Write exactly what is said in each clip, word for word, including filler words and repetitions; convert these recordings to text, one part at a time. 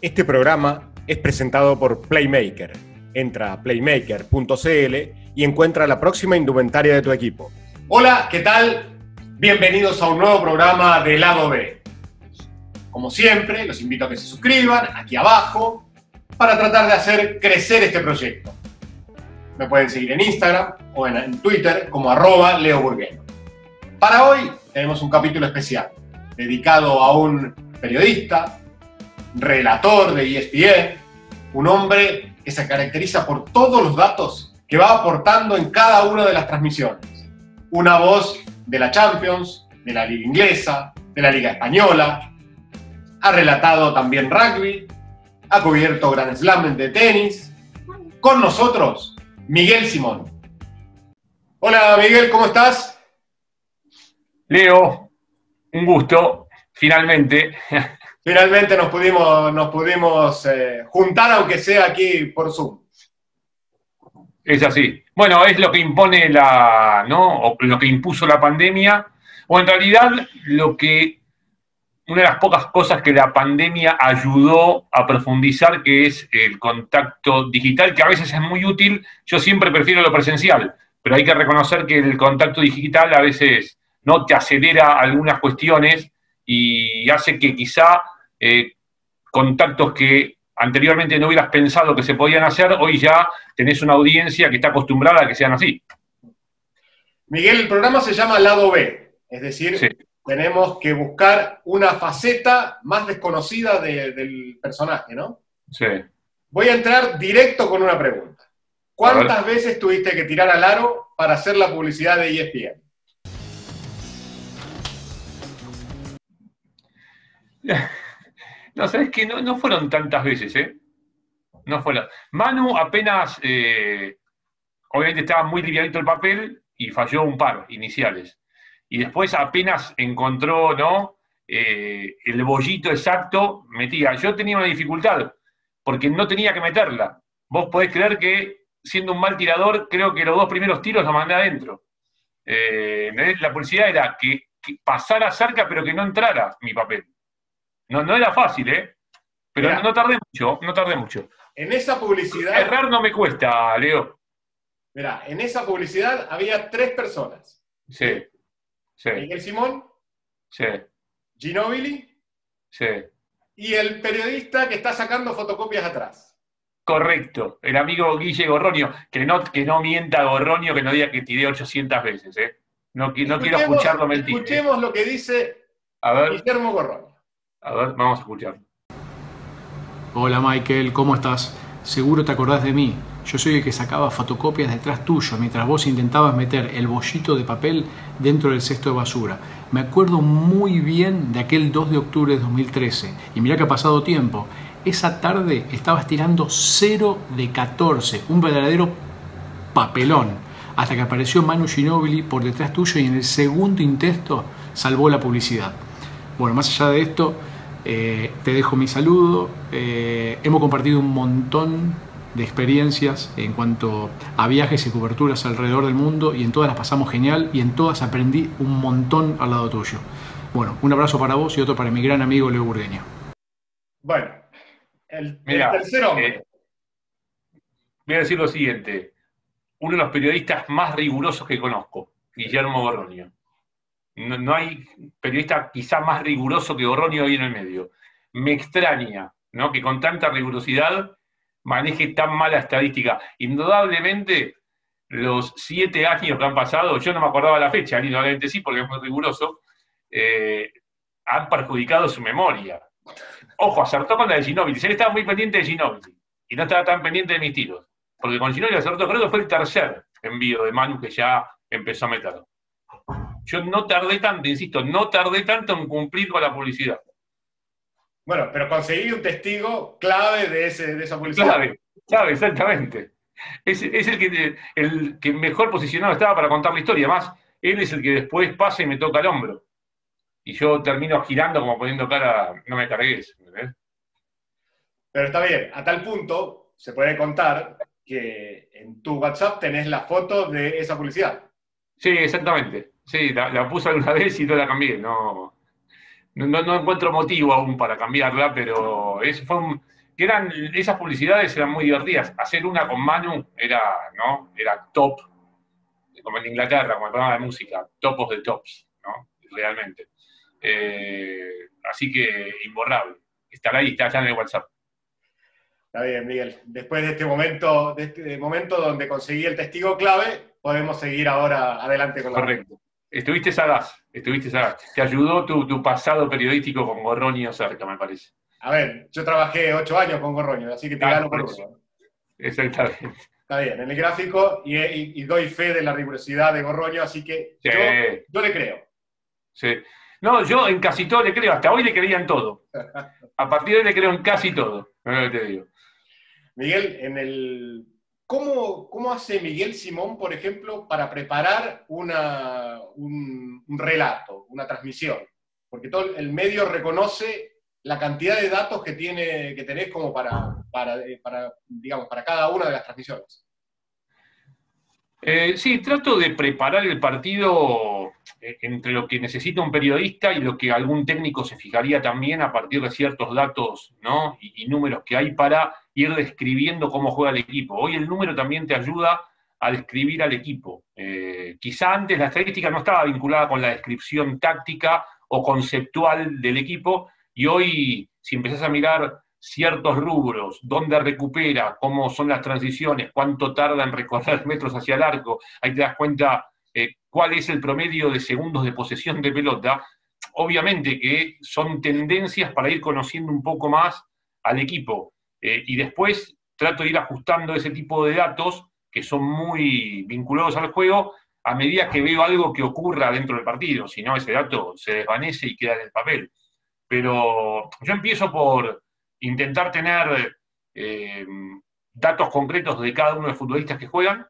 Este programa es presentado por Playmaker. Entra a playmaker punto c l y encuentra la próxima indumentaria de tu equipo. Hola, ¿qué tal? Bienvenidos a un nuevo programa de Lado B. Como siempre, los invito a que se suscriban aquí abajo para tratar de hacer crecer este proyecto. Me pueden seguir en Instagram o en, en Twitter como arroba Leo Burgueno. Para hoy tenemos un capítulo especial dedicado a un periodista, relator de E S P N, un hombre que se caracteriza por todos los datos que va aportando en cada una de las transmisiones. Una voz de la Champions, de la Liga Inglesa, de la Liga Española. Ha relatado también rugby, ha cubierto Grand Slam de tenis. Con nosotros, Miguel Simón. Hola Miguel, ¿cómo estás? Leo, un gusto, finalmente. Finalmente nos pudimos, nos pudimos eh, juntar, aunque sea aquí por Zoom. Es así. Bueno, es lo que impone la, ¿no? O lo que impuso la pandemia, o en realidad lo que, una de las pocas cosas que la pandemia ayudó a profundizar, que es el contacto digital, que a veces es muy útil. Yo siempre prefiero lo presencial, pero hay que reconocer que el contacto digital a veces no te acelera algunas cuestiones y hace que quizá eh, contactos que anteriormente no hubieras pensado que se podían hacer, hoy ya tenés una audiencia que está acostumbrada a que sean así. Miguel, el programa se llama Lado B, es decir, sí, tenemos que buscar una faceta más desconocida de, del personaje, ¿no? Sí. Voy a entrar directo con una pregunta. ¿Cuántas veces tuviste que tirar al aro para hacer la publicidad de E S P N? No, ¿sabes qué? No, no fueron tantas veces, ¿eh? No fueron. Manu apenas, eh, obviamente estaba muy livianito el papel y falló un par iniciales. Y después apenas encontró, ¿no? Eh, el bollito exacto, metía. Yo tenía una dificultad, porque no tenía que meterla. Vos podés creer que, siendo un mal tirador, creo que los dos primeros tiros los mandé adentro. Eh, la publicidad era que, que pasara cerca, pero que no entrara mi papel. No, no era fácil, ¿eh? Pero no, no tardé mucho, no tardé mucho. En esa publicidad... Errar no me cuesta, Leo. Mirá, en esa publicidad había tres personas. Sí, sí. Miguel Simón. Sí. Ginóbili. Sí. Y el periodista que está sacando fotocopias atrás. Correcto, el amigo Guille Gorroño. Que no, que no mienta Gorroño, que no diga que tiré ochocientas veces, ¿eh? No, no quiero escucharlo mentir. Escuchemos ¿eh? Lo que dice a ver. Guillermo Gorroño. A ver, vamos a escuchar. Hola Michael, ¿cómo estás? Seguro te acordás de mí. Yo soy el que sacaba fotocopias detrás tuyo mientras vos intentabas meter el bollito de papel dentro del cesto de basura. Me acuerdo muy bien de aquel dos de octubre de dos mil trece. Y mirá que ha pasado tiempo. Esa tarde estabas tirando cero de catorce. Un verdadero papelón. Hasta que apareció Manu Ginóbili por detrás tuyo y en el segundo intento salvó la publicidad. Bueno, más allá de esto... Eh, te dejo mi saludo. Eh, hemos compartido un montón de experiencias en cuanto a viajes y coberturas alrededor del mundo y en todas las pasamos genial y en todas aprendí un montón al lado tuyo. Bueno, un abrazo para vos y otro para mi gran amigo Leo Burgueño. Bueno, el, Mirá, el tercer hombre. Eh, voy a decir lo siguiente. Uno de los periodistas más rigurosos que conozco, Guillermo Gorroño. No, no hay periodista quizá más riguroso que Gorroño ahí en el medio. Me extraña, ¿no?, que con tanta rigurosidad maneje tan mala estadística. Indudablemente, los siete años que han pasado, yo no me acordaba la fecha, indudablemente sí, porque es muy riguroso, eh, han perjudicado su memoria. Ojo, acertó con la de Ginóbili. Él estaba muy pendiente de Ginóbili y no estaba tan pendiente de mis tiros. Porque con Ginóbili acertó, creo que fue el tercer envío de Manu que ya empezó a meter. Yo no tardé tanto, insisto, no tardé tanto en cumplir con la publicidad. Bueno, pero conseguí un testigo clave de, ese, de esa publicidad. Clave, clave, exactamente. Es, es el, que, el que mejor posicionado estaba para contar la historia. Además, él es el que después pasa y me toca el hombro. Y yo termino girando como poniendo cara, no me cargues. ¿Eh? Pero está bien, a tal punto se puede contar que en tu WhatsApp tenés la foto de esa publicidad. Sí, exactamente. Sí, la, la puse alguna vez y no la cambié. No, no, no encuentro motivo aún para cambiarla, pero es, fue un, que eran, esas publicidades eran muy divertidas. Hacer una con Manu era, ¿no? Era top, como en Inglaterra, como el programa de música, top of the tops, ¿no? Realmente. Eh, así que imborrable. Estará ahí, está allá en el WhatsApp. Está bien, Miguel. Después de este momento, de este momento donde conseguí el testigo clave, podemos seguir ahora adelante con la... Correcto. Estuviste sagaz, estuviste sagaz. Te ayudó tu, tu pasado periodístico con Gorronio cerca, me parece. A ver, yo trabajé ocho años con Gorroño, así que te Ah, gano por por eso. uno. Exactamente. Está bien, en el gráfico, y, y- y doy fe de la rigurosidad de Gorroño, así que Sí. yo, yo le creo. Sí. No, yo en casi todo le creo, hasta hoy le creía en todo. A partir de hoy le creo en casi todo, no lo que te digo. Miguel, en el, ¿cómo, cómo hace Miguel Simón, por ejemplo, para preparar una, un, un relato, una transmisión? Porque todo el medio reconoce la cantidad de datos que, tiene, que tenés como para, para, para, digamos, para cada una de las transmisiones. Eh, sí, trato de preparar el partido eh, entre lo que necesita un periodista y lo que algún técnico se fijaría también a partir de ciertos datos, ¿no? y, y números que hay para ir describiendo cómo juega el equipo. Hoy el número también te ayuda a describir al equipo. Eh, quizá antes la estadística no estaba vinculada con la descripción táctica o conceptual del equipo, y hoy, si empezás a mirar ciertos rubros, dónde recupera, cómo son las transiciones, cuánto tarda en recorrer metros hacia el arco, ahí te das cuenta eh, cuál es el promedio de segundos de posesión de pelota. Obviamente que son tendencias para ir conociendo un poco más al equipo. Eh, y después trato de ir ajustando ese tipo de datos que son muy vinculados al juego a medida que veo algo que ocurra dentro del partido. Si no, ese dato se desvanece y queda en el papel. Pero yo empiezo por intentar tener eh, datos concretos de cada uno de los futbolistas que juegan.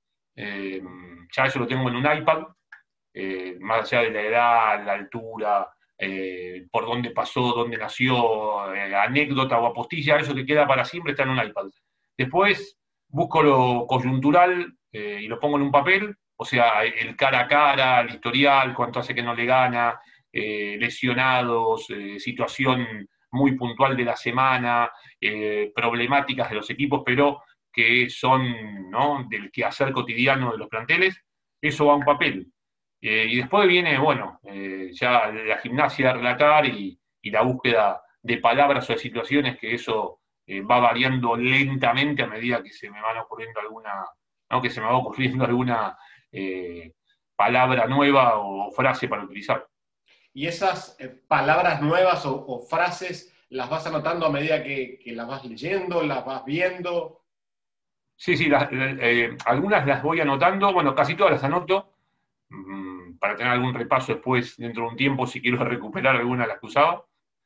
Eh, ya eso lo tengo en un iPad, eh, más allá de la edad, la altura, eh, por dónde pasó, dónde nació, eh, anécdota o apostilla, eso que queda para siempre está en un iPad. Después busco lo coyuntural eh, y lo pongo en un papel, o sea, el cara a cara, el historial, cuánto hace que no le gana, eh, lesionados, eh, situación muy puntual de la semana, eh, problemáticas de los equipos, pero que son, ¿no?, del quehacer cotidiano de los planteles. Eso va a un papel. Eh, y después viene, bueno, eh, ya la gimnasia de relatar y, y la búsqueda de palabras o de situaciones, que eso eh, va variando lentamente a medida que se me van ocurriendo alguna, ¿no?, que se me va ocurriendo alguna eh, palabra nueva o frase para utilizar. Y esas eh, palabras nuevas o, o frases, ¿las vas anotando a medida que, que las vas leyendo, las vas viendo? Sí, sí, las, eh, algunas las voy anotando, bueno, casi todas las anoto, mmm, para tener algún repaso después, dentro de un tiempo, si quiero recuperar alguna de las que usaba.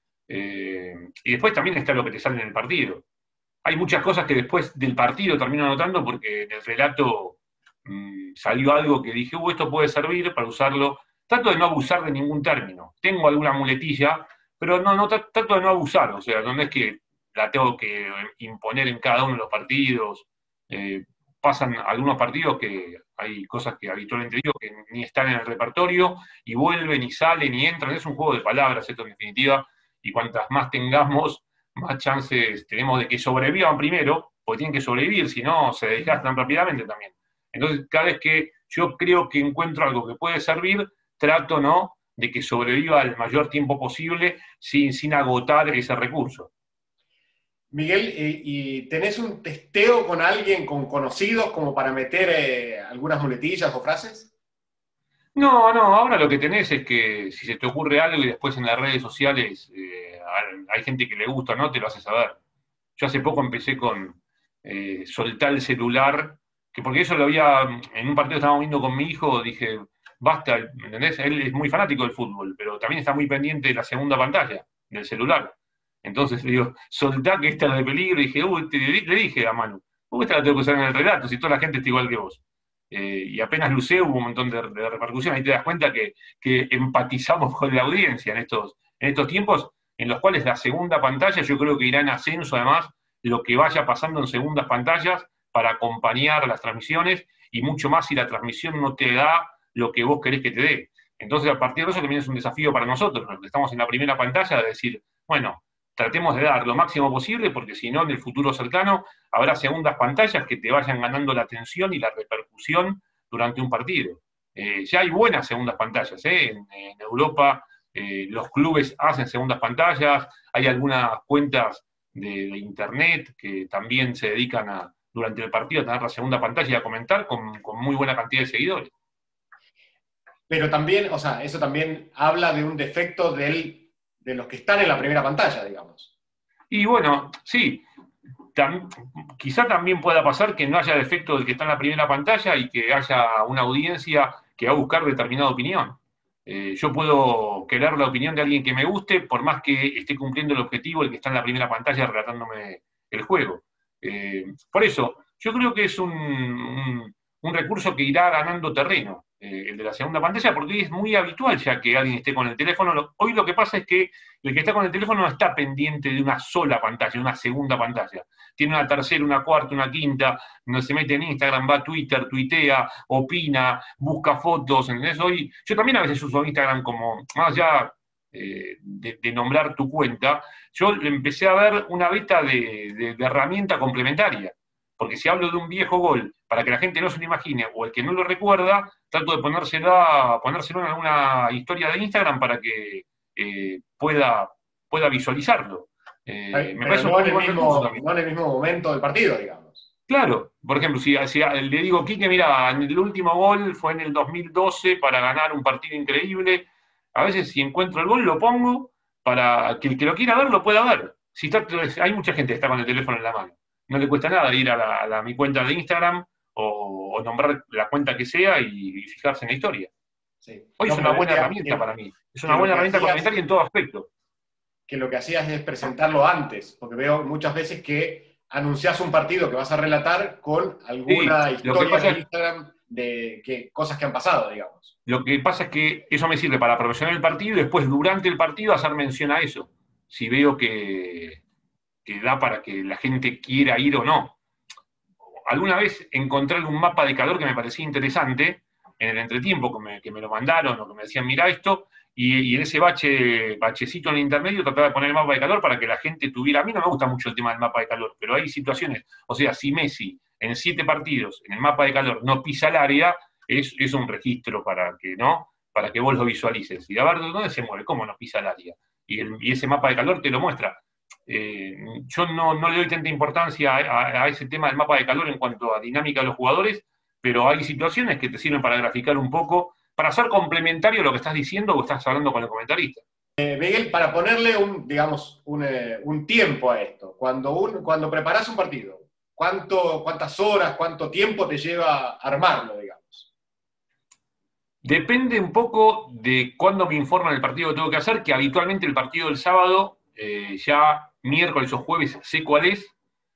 Eh, y después también está lo que te sale en el partido. Hay muchas cosas que después del partido termino anotando porque en el relato mmm, salió algo que dije, uh, esto puede servir para usarlo. Trato de no abusar de ningún término. Tengo alguna muletilla, pero no, no trato de no abusar. O sea, no es que la tengo que imponer en cada uno de los partidos. Eh, pasan algunos partidos que hay cosas que habitualmente digo que ni están en el repertorio, y vuelven y salen y entran. Es un juego de palabras esto en definitiva, y cuantas más tengamos, más chances tenemos de que sobrevivan primero, porque tienen que sobrevivir, si no se desgastan rápidamente también. Entonces, cada vez que yo creo que encuentro algo que puede servir, trato, ¿no?, de que sobreviva el mayor tiempo posible sin, sin agotar ese recurso. Miguel, eh, ¿y tenés un testeo con alguien, con conocidos, como para meter eh, algunas muletillas o frases? No, no, ahora lo que tenés es que si se te ocurre algo y después en las redes sociales eh, hay gente que le gusta, ¿no?, te lo hace saber. Yo hace poco empecé con eh, soltar el celular, que porque eso lo había, en un partido que estábamos viendo con mi hijo, dije, basta, ¿me entendés? Él es muy fanático del fútbol, pero también está muy pendiente de la segunda pantalla, del celular. Entonces le digo, soltá que esta es de peligro, y dije, uy, te, le dije a Manu, uy, esta la tengo que usar en el relato, si toda la gente está igual que vos. Eh, y apenas lucé hubo un montón de, de repercusión, ahí te das cuenta que, que empatizamos con la audiencia en estos, en estos tiempos, en los cuales la segunda pantalla yo creo que irá en ascenso además lo que vaya pasando en segundas pantallas para acompañar las transmisiones, y mucho más si la transmisión no te da lo que vos querés que te dé. Entonces, a partir de eso también es un desafío para nosotros, los que estamos en la primera pantalla, de decir, bueno, tratemos de dar lo máximo posible, porque si no, en el futuro cercano habrá segundas pantallas que te vayan ganando la atención y la repercusión durante un partido. Eh, ya hay buenas segundas pantallas, ¿eh? en, en Europa eh, los clubes hacen segundas pantallas, hay algunas cuentas de, de internet que también se dedican a, durante el partido, a tener la segunda pantalla y a comentar con, con muy buena cantidad de seguidores. Pero también, o sea, eso también habla de un defecto del, de los que están en la primera pantalla, digamos. Y bueno, sí, tam, quizá también pueda pasar que no haya defecto del que está en la primera pantalla y que haya una audiencia que va a buscar determinada opinión. Eh, yo puedo querer la opinión de alguien que me guste, por más que esté cumpliendo el objetivo el que está en la primera pantalla relatándome el juego. Eh, por eso, yo creo que es un, un, un recurso que irá ganando terreno. Eh, el de la segunda pantalla, porque es muy habitual ya que alguien esté con el teléfono. Hoy lo que pasa es que el que está con el teléfono no está pendiente de una sola pantalla, una segunda pantalla. Tiene una tercera, una cuarta, una quinta, donde se mete en Instagram, va a Twitter, tuitea, opina, busca fotos, ¿entendés? Hoy, yo también a veces uso Instagram como, más allá eh, de, de nombrar tu cuenta, yo empecé a ver una beta de, de, de herramienta complementaria. Porque si hablo de un viejo gol, para que la gente no se lo imagine, o el que no lo recuerda, trato de ponérselo, ponérselo en alguna historia de Instagram para que eh, pueda, pueda visualizarlo. Eh, Pero me parece no, un en el buen mismo, recurso también. no en el mismo momento del partido, digamos. Claro, por ejemplo, si, si le digo, Quique, mira, el último gol fue en el dos mil doce para ganar un partido increíble, a veces si encuentro el gol lo pongo para que el que lo quiera ver lo pueda ver. Si está, hay mucha gente que está con el teléfono en la mano. No le cuesta nada ir a, la, a, la, a mi cuenta de Instagram o, o nombrar la cuenta que sea y, y fijarse en la historia. Sí. Hoy no, es una buena que, herramienta que, para mí. Es una buena herramienta hacías, complementaria en todo aspecto. Que lo que hacías es presentarlo antes, porque veo muchas veces que anunciás un partido que vas a relatar con alguna sí, historia de Instagram de que, cosas que han pasado, digamos. Lo que pasa es que eso me sirve para promocionar el partido y después durante el partido hacer mención a eso. Si veo que... que da para que la gente quiera ir o no. Alguna vez encontré un mapa de calor que me parecía interesante, en el entretiempo que me, que me lo mandaron o que me decían, mira esto, y, y en ese bache, bachecito en el intermedio trataba de poner el mapa de calor para que la gente tuviera... A mí no me gusta mucho el tema del mapa de calor, pero hay situaciones, o sea, si Messi en siete partidos en el mapa de calor no pisa el área, es, es un registro para que, ¿no? Para que vos lo visualices. Y a ver, ¿dónde se mueve? ¿Cómo no pisa el área? Y, el, y ese mapa de calor te lo muestra. Eh, yo no, no le doy tanta importancia a, a, a ese tema del mapa de calor en cuanto a dinámica de los jugadores, pero hay situaciones que te sirven para graficar un poco, para ser complementario a lo que estás diciendo o estás hablando con el comentarista. Eh, Miguel, para ponerle un, digamos, un, eh, un tiempo a esto, cuando, un, cuando preparás un partido, ¿cuánto, ¿cuántas horas, cuánto tiempo te lleva armarlo, digamos? Depende un poco de cuándo me informan el partido que tengo que hacer, que habitualmente el partido del sábado, eh, ya miércoles o jueves sé cuál es,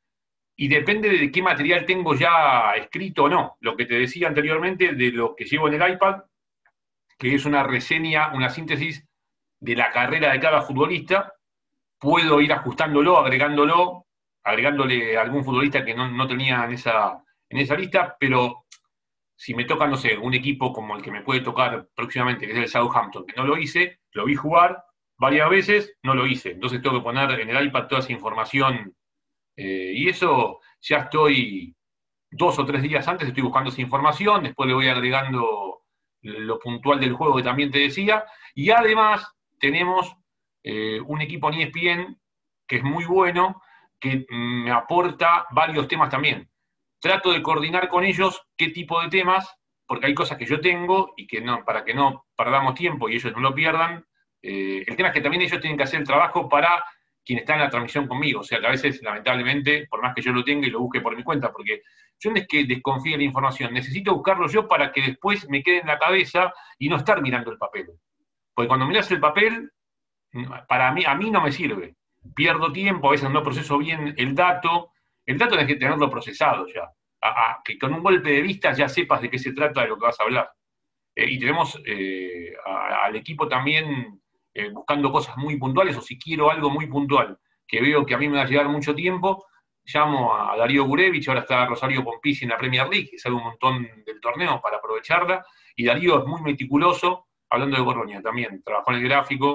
y depende de qué material tengo ya escrito o no. Lo que te decía anteriormente de lo que llevo en el iPad, que es una reseña, una síntesis de la carrera de cada futbolista, puedo ir ajustándolo, agregándolo, agregándole a algún futbolista que no, no tenía en esa, en esa lista, pero si me toca, no sé, un equipo como el que me puede tocar próximamente, que es el Southampton, que no lo hice, lo vi jugar varias veces, no lo hice. Entonces tengo que poner en el iPad toda esa información. Eh, y eso ya estoy dos o tres días antes, estoy buscando esa información, después le voy agregando lo puntual del juego que también te decía. Y además tenemos eh, un equipo en E S P N que es muy bueno, que me aporta varios temas también. Trato de coordinar con ellos qué tipo de temas, porque hay cosas que yo tengo y que no, para que no perdamos tiempo y ellos no lo pierdan. Eh, el tema es que también ellos tienen que hacer el trabajo para quien está en la transmisión conmigo. O sea que a veces, lamentablemente, por más que yo lo tenga y lo busque por mi cuenta, porque yo no es que desconfíe de la información, necesito buscarlo yo para que después me quede en la cabeza y no estar mirando el papel. Porque cuando miras el papel, para mí, a mí no me sirve. Pierdo tiempo, a veces no proceso bien el dato. El dato tienes que tenerlo procesado ya. A, a, que con un golpe de vista ya sepas de qué se trata de lo que vas a hablar. Eh, y tenemos eh, a, al equipo también eh, buscando cosas muy puntuales, o si quiero algo muy puntual, que veo que a mí me va a llevar mucho tiempo, llamo a Darío Gurevich, ahora está Rosario Pompisi en la Premier League, que sabe un montón del torneo para aprovecharla, y Darío es muy meticuloso, hablando de Borgoña también, trabajó en el gráfico,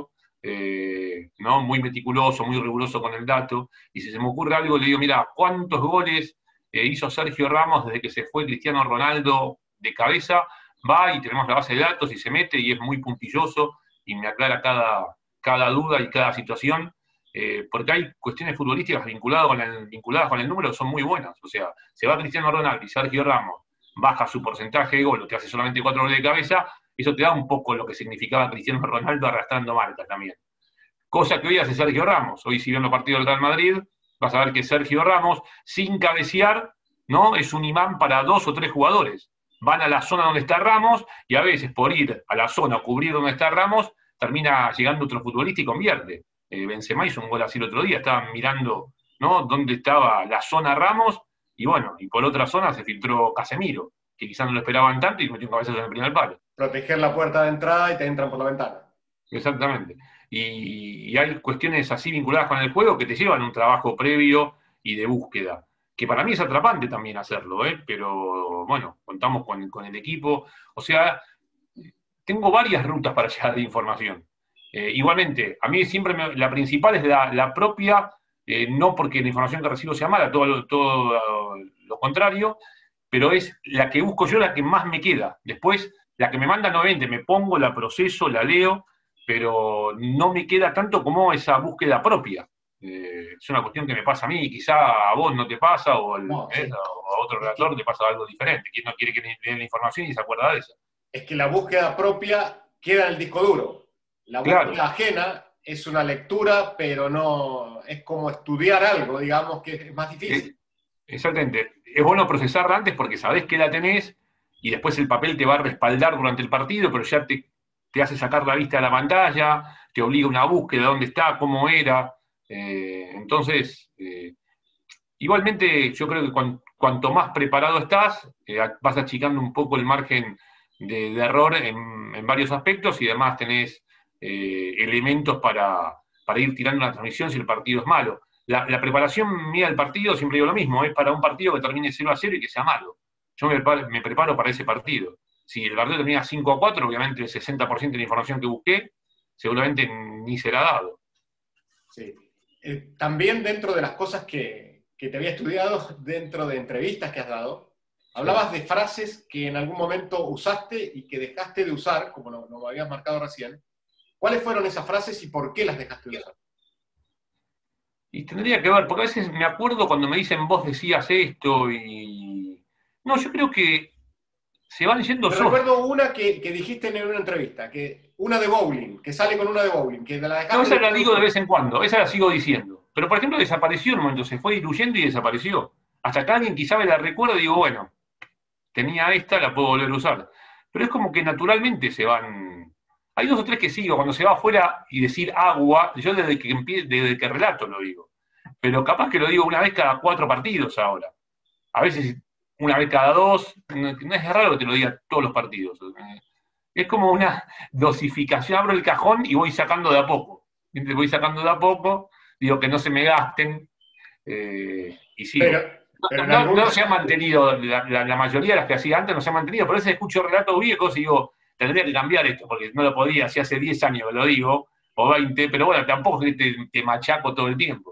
eh, ¿no? Muy meticuloso, muy riguroso con el dato, y si se me ocurre algo, le digo, mira, ¿cuántos goles eh, hizo Sergio Ramos desde que se fue Cristiano Ronaldo de cabeza? Va y tenemos la base de datos y se mete y es muy puntilloso y me aclara cada, cada duda y cada situación, eh, porque hay cuestiones futbolísticas vinculadas con, el, vinculadas con el número que son muy buenas. O sea, se va Cristiano Ronaldo y Sergio Ramos baja su porcentaje de gol, o te hace solamente cuatro goles de cabeza, eso te da un poco lo que significaba Cristiano Ronaldo arrastrando marcas también. Cosa que hoy hace Sergio Ramos. Hoy, si ven los partidos del Real Madrid, vas a ver que Sergio Ramos, sin cabecear, ¿no? Es un imán para dos o tres jugadores. Van a la zona donde está Ramos y a veces por ir a la zona o cubrir donde está Ramos, termina llegando otro futbolista y convierte. Eh, Benzema hizo un gol así el otro día, estaban mirando, ¿no?, dónde estaba la zona Ramos y bueno, y por otra zona se filtró Casemiro, que quizás no lo esperaban tanto y metió un cabezazo en el primer palo. Proteger la puerta de entrada y te entran por la ventana. Exactamente. Y, y hay cuestiones así vinculadas con el juego que te llevan un trabajo previo y de búsqueda, que para mí es atrapante también hacerlo, ¿eh? Pero bueno, contamos con, con el equipo. O sea, tengo varias rutas para llegar de información. Eh, igualmente, a mí siempre me, la principal es la, la propia, eh, no porque la información que recibo sea mala, todo, lo, todo lo contrario, pero es la que busco yo, la que más me queda. Después, la que me manda nuevamente, me pongo, la proceso, la leo, pero no me queda tanto como esa búsqueda propia. Eh, es una cuestión que me pasa a mí, quizá a vos no te pasa, o, el, no, sí. eh, o a otro relator te pasa algo diferente. ¿Quién no quiere que le den la información y se acuerda de eso? Es que la búsqueda propia queda en el disco duro. La búsqueda claro. ajena es una lectura, pero no es como estudiar algo, digamos, que es más difícil. Es, exactamente. Es bueno procesarla antes porque sabés que la tenés y después el papel te va a respaldar durante el partido, pero ya te, te hace sacar la vista de la pantalla, te obliga a una búsqueda de dónde está, cómo era. Eh, entonces, eh, igualmente yo creo que cuan, cuanto más preparado estás, eh, vas achicando un poco el margen de, de error en, en varios aspectos y además tenés eh, elementos para, para ir tirando una transmisión si el partido es malo. La, la preparación mía del partido, siempre digo lo mismo, es para un partido que termine cero a cero y que sea malo. Yo me, me preparo para ese partido. Si el partido termina cinco a cuatro, obviamente el sesenta por ciento de la información que busqué seguramente ni será dado. Sí. Eh, también dentro de las cosas que, que te había estudiado, dentro de entrevistas que has dado, hablabas sí. de frases que en algún momento usaste y que dejaste de usar, como lo, lo habías marcado recién. ¿Cuáles fueron esas frases y por qué las dejaste de usar? Y tendría que ver, porque a veces me acuerdo cuando me dicen vos decías esto y... No, yo creo que se van yendo solos. Recuerdo una que, que dijiste en una entrevista, que una de bowling, que sale con una de bowling, que la dejaste... No, esa la de... digo de vez en cuando, esa la sigo diciendo. Pero, por ejemplo, desapareció en un momento, se fue diluyendo y desapareció. Hasta que alguien quizá me la recuerda y digo, bueno, tenía esta, la puedo volver a usar. Pero es como que naturalmente se van... Hay dos o tres que sigo, cuando se va afuera y decir agua, yo desde que, desde que relato lo digo. Pero capaz que lo digo una vez cada cuatro partidos ahora. A veces una vez cada dos, no, no es raro que te lo diga todos los partidos. Es como una dosificación, abro el cajón y voy sacando de a poco. Voy sacando de a poco, digo que no se me gasten, eh, y sigo. Pero, pero no, no, no se ha mantenido, la, la, la mayoría de las que hacía antes no se ha mantenido, por eso escucho relatos viejos y digo, tendría que cambiar esto, porque no lo podía, si hace diez años que lo digo, o veinte, pero bueno, tampoco es que te, te machaco todo el tiempo.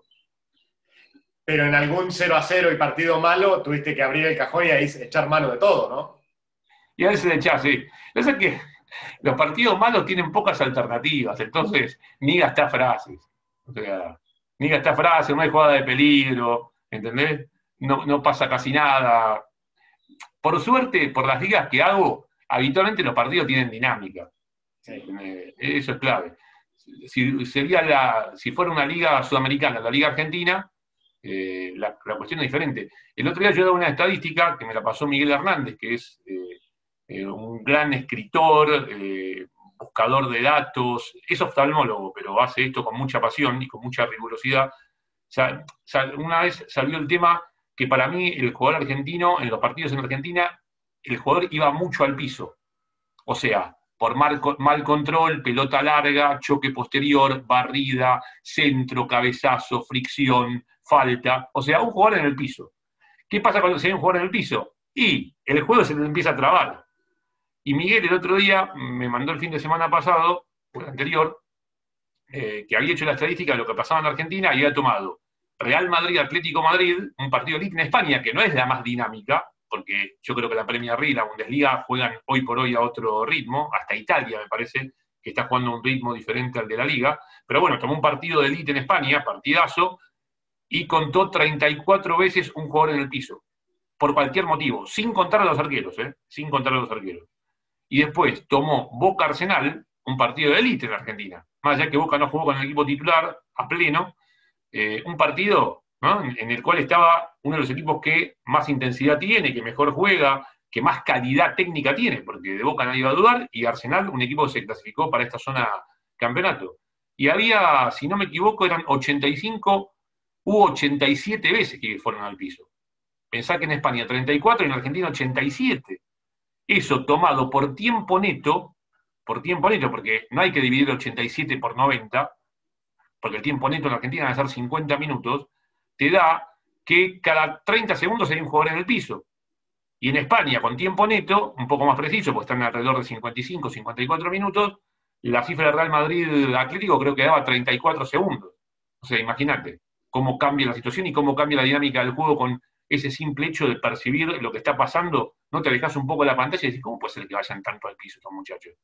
Pero en algún cero a cero y partido malo tuviste que abrir el cajón y ahí echar mano de todo, ¿no? Y a veces echás, sí. Lo que es que los partidos malos tienen pocas alternativas, entonces ni gastás frases. O sea, ni gastás frases, no hay jugada de peligro, ¿entendés? No, no pasa casi nada. Por suerte, por las ligas que hago, habitualmente los partidos tienen dinámica. Sí. Eso es clave. Si, sería la, si fuera una liga sudamericana, la liga argentina, Eh, la, la cuestión es diferente. El otro día yo daba una estadística que me la pasó Miguel Hernández, que es eh, eh, un gran escritor, eh, buscador de datos, es oftalmólogo, pero hace esto con mucha pasión y con mucha rigurosidad. O sea, una vez salió el tema que para mí el jugador argentino, en los partidos en Argentina, el jugador iba mucho al piso. O sea, por mal, mal control, pelota larga, choque posterior, barrida, centro, cabezazo, fricción, falta, o sea, un jugador en el piso. ¿Qué pasa cuando se hay un jugador en el piso? Y el juego se le empieza a trabar. Y Miguel el otro día me mandó el fin de semana pasado, o el anterior, eh, que había hecho la estadística de lo que pasaba en Argentina y había tomado Real Madrid-Atlético Madrid, un partido elite en España, que no es la más dinámica, porque yo creo que la Premier League y la Bundesliga juegan hoy por hoy a otro ritmo, hasta Italia me parece que está jugando a un ritmo diferente al de la Liga, pero bueno, tomó un partido de elite en España, partidazo, y contó treinta y cuatro veces un jugador en el piso, por cualquier motivo, sin contar a los arqueros, ¿eh? sin contar a los arqueros. Y después tomó Boca Arsenal, un partido de élite en Argentina, más allá que Boca no jugó con el equipo titular a pleno, eh, un partido, ¿no?, en, en el cual estaba uno de los equipos que más intensidad tiene, que mejor juega, que más calidad técnica tiene, porque de Boca nadie iba a dudar, y Arsenal, un equipo que se clasificó para esta zona campeonato. Y había, si no me equivoco, eran ochenta y cinco u ochenta y siete veces que fueron al piso. Pensá que en España treinta y cuatro y en Argentina ochenta y siete. Eso tomado por tiempo neto, por tiempo neto, porque no hay que dividir ochenta y siete por noventa, porque el tiempo neto en Argentina va a ser cincuenta minutos, te da que cada treinta segundos hay un jugador en el piso. Y en España, con tiempo neto, un poco más preciso, porque están alrededor de cincuenta y cinco, cincuenta y cuatro minutos, la cifra de Real Madrid Atlético creo que daba treinta y cuatro segundos. O sea, imagínate cómo cambia la situación y cómo cambia la dinámica del juego con ese simple hecho de percibir lo que está pasando. No te alejas un poco de la pantalla y decís, ¿cómo puede ser que vayan tanto al piso estos muchachos?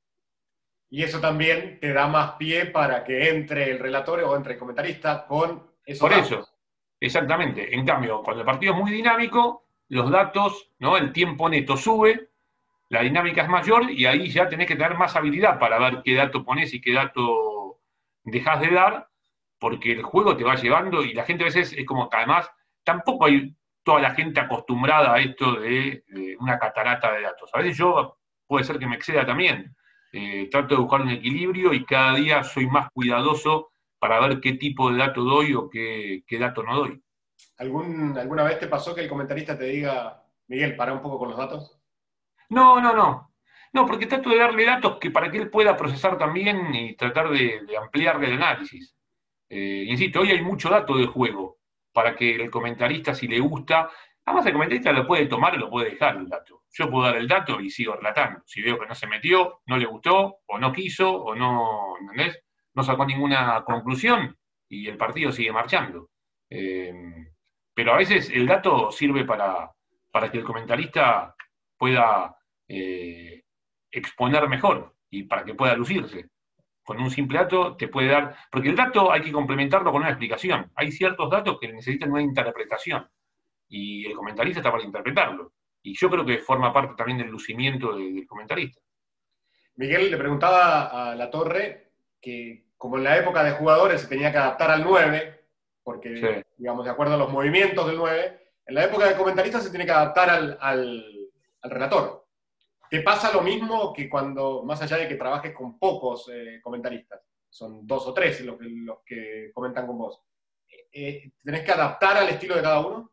Y eso también te da más pie para que entre el relator o entre el comentarista con esos Por datos. eso, exactamente. En cambio, cuando el partido es muy dinámico, los datos, ¿no?, el tiempo neto sube, la dinámica es mayor y ahí ya tenés que tener más habilidad para ver qué dato pones y qué dato dejás de dar, porque el juego te va llevando y la gente a veces es como que además tampoco hay toda la gente acostumbrada a esto de, de una catarata de datos. A veces yo puede ser que me exceda también. Eh, trato de buscar un equilibrio y cada día soy más cuidadoso para ver qué tipo de dato doy o qué, qué dato no doy. ¿Algún, ¿Alguna vez te pasó que el comentarista te diga, Miguel, para un poco con los datos? No, no, no. No, porque trato de darle datos que para que él pueda procesar también y tratar de, de ampliarle el análisis. Eh, insisto, hoy hay mucho dato de juego para que el comentarista, si le gusta, además el comentarista lo puede tomar o lo puede dejar el dato. Yo puedo dar el dato y sigo relatando. Si veo que no se metió, no le gustó, o no quiso, o no, ¿entendés?, no sacó ninguna conclusión y el partido sigue marchando. Eh, pero a veces el dato sirve para, para que el comentarista pueda eh, exponer mejor y para que pueda lucirse. Con un simple dato te puede dar... Porque el dato hay que complementarlo con una explicación. Hay ciertos datos que necesitan una interpretación y el comentarista está para interpretarlo. Y yo creo que forma parte también del lucimiento del, del comentarista. Miguel le preguntaba a La Torre que como en la época de jugadores se tenía que adaptar al nueve, porque, sí, digamos, de acuerdo a los movimientos del nueve, en la época de comentarista se tiene que adaptar al, al, al relator. ¿Te pasa lo mismo que cuando, más allá de que trabajes con pocos eh, comentaristas, son dos o tres los que, los que comentan con vos, eh, ¿tenés que adaptar al estilo de cada uno?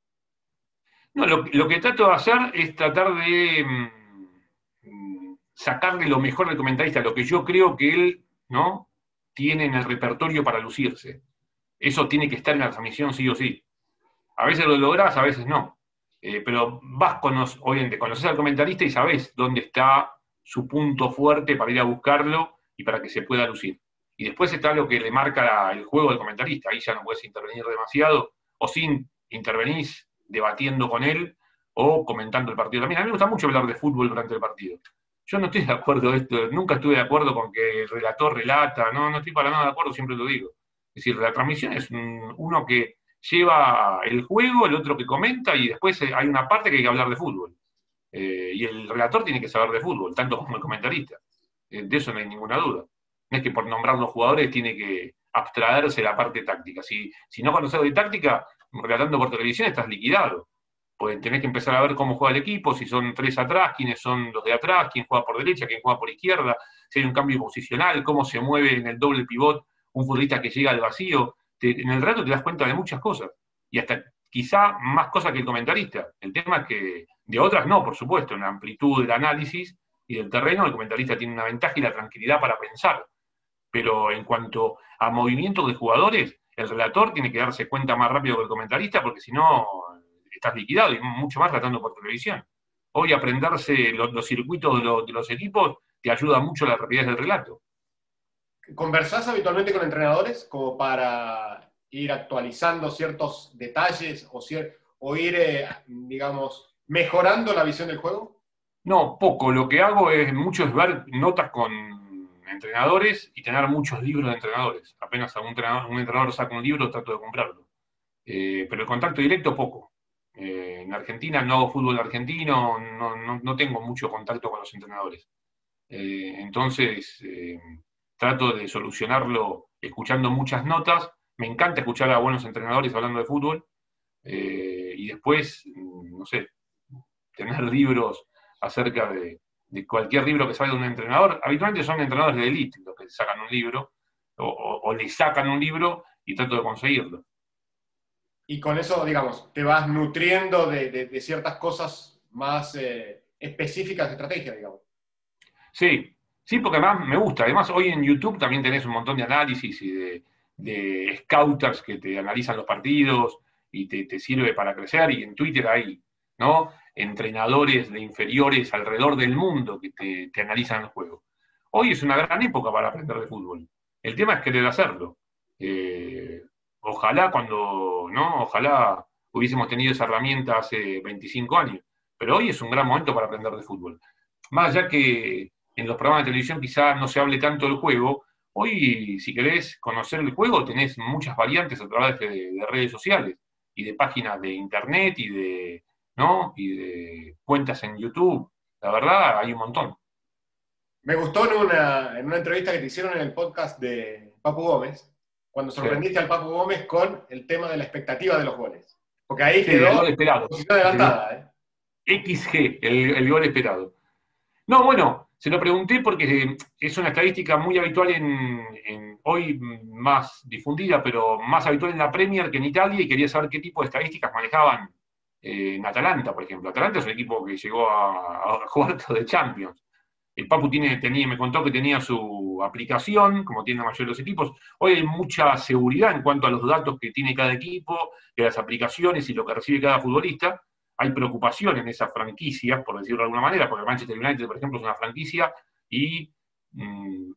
No, lo, lo que trato de hacer es tratar de mmm, sacarle lo mejor del comentarista, lo que yo creo que él, ¿no?, tiene en el repertorio para lucirse. Eso tiene que estar en la transmisión sí o sí. A veces lo lográs, a veces no. Eh, pero vas, con, obviamente, conoces al comentarista y sabés dónde está su punto fuerte para ir a buscarlo y para que se pueda lucir. Y después está lo que le marca la, el juego del comentarista. Ahí ya no puedes intervenir demasiado, o sin intervenís debatiendo con él o comentando el partido también. A mí me gusta mucho hablar de fútbol durante el partido. Yo no estoy de acuerdo esto, nunca estuve de acuerdo con que el relator relata, no, no estoy para nada de acuerdo, siempre lo digo. Es decir, la transmisión es un, uno que lleva el juego, el otro que comenta, y después hay una parte que hay que hablar de fútbol. Eh, y el relator tiene que saber de fútbol, tanto como el comentarista. Eh, de eso no hay ninguna duda. No es que por nombrar los jugadores tiene que abstraerse la parte táctica. Si, si no conoces de táctica, relatando por televisión estás liquidado. Pues tenés que empezar a ver cómo juega el equipo, si son tres atrás, quiénes son los de atrás, quién juega por derecha, quién juega por izquierda, si hay un cambio posicional, cómo se mueve en el doble pivot un futbolista que llega al vacío. Te, en el rato te das cuenta de muchas cosas, y hasta quizá más cosas que el comentarista. El tema es que de otras no, por supuesto, en la amplitud del análisis y del terreno, el comentarista tiene una ventaja y la tranquilidad para pensar. Pero en cuanto a movimientos de jugadores, el relator tiene que darse cuenta más rápido que el comentarista, porque si no estás liquidado, y mucho más tratando por televisión. Hoy aprenderse los, los circuitos de, lo, de los equipos te ayuda mucho a la rapidez del relato. ¿Conversás habitualmente con entrenadores como para ir actualizando ciertos detalles o, cier o ir, eh, digamos, mejorando la visión del juego? No, poco. Lo que hago es mucho es ver notas con entrenadores y tener muchos libros de entrenadores. Apenas un entrenador, un entrenador saca un libro, trato de comprarlo. Eh, pero el contacto directo, poco. Eh, en Argentina no hago fútbol argentino, no, no, no tengo mucho contacto con los entrenadores. Eh, entonces, eh, trato de solucionarlo escuchando muchas notas. Me encanta escuchar a buenos entrenadores hablando de fútbol. Eh, y después, no sé, tener libros acerca de, de cualquier libro que salga de un entrenador. Habitualmente son entrenadores de élite los que sacan un libro, o, o, o le sacan un libro y trato de conseguirlo. Y con eso, digamos, te vas nutriendo de, de, de ciertas cosas más eh, específicas de estrategia, digamos. Sí, sí, porque además me gusta. Además, hoy en YouTube también tenés un montón de análisis y de, de scouters que te analizan los partidos y te, te sirve para crecer. Y en Twitter hay, ¿no?, entrenadores de inferiores alrededor del mundo que te, te analizan el juego. Hoy es una gran época para aprender de fútbol. El tema es querer hacerlo. Eh, ojalá cuando, ¿no? Ojalá hubiésemos tenido esa herramienta hace veinticinco años. Pero hoy es un gran momento para aprender de fútbol. Más allá que en los programas de televisión quizás no se hable tanto del juego, hoy, si querés conocer el juego, tenés muchas variantes a través de, de redes sociales y de páginas de internet y de, ¿no?, y de cuentas en YouTube. La verdad, hay un montón. Me gustó en una, en una entrevista que te hicieron en el podcast de Papu Gómez, cuando sorprendiste sí. al Papu Gómez con el tema de la expectativa de los goles. Porque ahí sí, quedó el gol esperado. Posición adelantada, ¿eh? X G, el, el gol esperado. No, bueno, se lo pregunté porque es una estadística muy habitual en, en hoy más difundida, pero más habitual en la Premier que en Italia, y quería saber qué tipo de estadísticas manejaban eh, en Atalanta, por ejemplo. Atalanta es un equipo que llegó a, a cuartos de Champions. El Papu tiene, tenía, me contó que tenía su aplicación, como tienen la mayoría de los equipos. Hoy hay mucha seguridad en cuanto a los datos que tiene cada equipo, de las aplicaciones y lo que recibe cada futbolista. Hay preocupación en esas franquicias, por decirlo de alguna manera, porque Manchester United, por ejemplo, es una franquicia y mmm,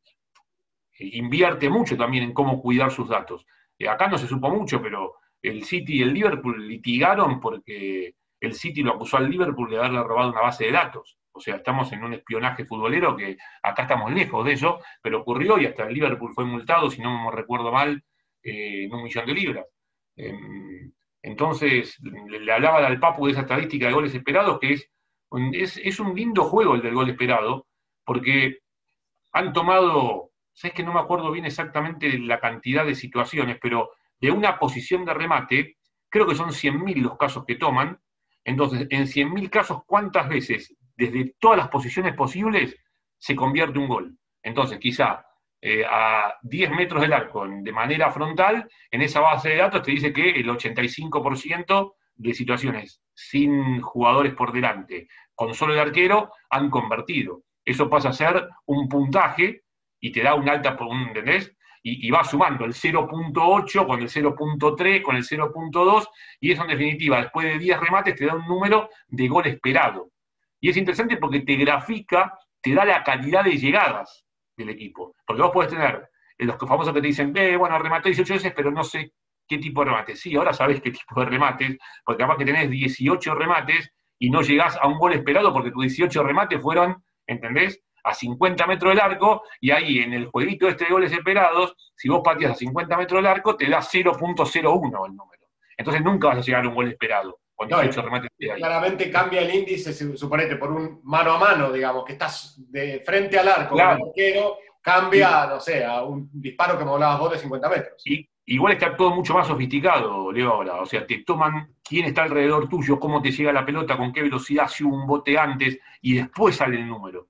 invierte mucho también en cómo cuidar sus datos. Eh, acá no se supo mucho, pero el City y el Liverpool litigaron porque el City lo acusó al Liverpool de haberle robado una base de datos. O sea, estamos en un espionaje futbolero que acá estamos lejos de eso, pero ocurrió y hasta el Liverpool fue multado, si no me recuerdo mal, eh, en un millón de libras. Eh, Entonces, le hablaba al Papu de esa estadística de goles esperados, que es, es, es un lindo juego el del gol esperado, porque han tomado, sabes que no me acuerdo bien exactamente la cantidad de situaciones, pero de una posición de remate, creo que son cien mil los casos que toman. Entonces, en cien mil casos, ¿cuántas veces, desde todas las posiciones posibles, se convierte un gol? Entonces, quizá Eh, a diez metros del arco de manera frontal, en esa base de datos te dice que el ochenta y cinco por ciento de situaciones sin jugadores por delante, con solo el arquero, han convertido. Eso pasa a ser un puntaje y te da un alta, ¿entendés? Y, y va sumando el cero punto ocho con el cero punto tres, con el cero punto dos, y eso en definitiva, después de diez remates, te da un número de gol esperado. Y es interesante porque te grafica, te da la calidad de llegadas del equipo. Porque vos podés tener los famosos que te dicen, eh, bueno, rematé dieciocho veces, pero no sé qué tipo de remates. Sí, ahora sabés qué tipo de remates, porque capaz que tenés dieciocho remates y no llegás a un gol esperado porque tus dieciocho remates fueron, ¿entendés?, a cincuenta metros del arco, y ahí en el jueguito este de goles esperados, si vos pateás a cincuenta metros del arco, te da cero punto cero uno el número. Entonces nunca vas a llegar a un gol esperado. Con dieciocho no, remates de ahí. Claramente cambia el índice, suponete, por un mano a mano, digamos, que estás de frente al arco, claro, con el arquero, cambia, no sé, a un disparo que me hablabas vos de cincuenta metros. Y igual está todo mucho más sofisticado, Leo, ahora. O sea, te toman quién está alrededor tuyo, cómo te llega la pelota, con qué velocidad, si hubo un bote antes, y después sale el número.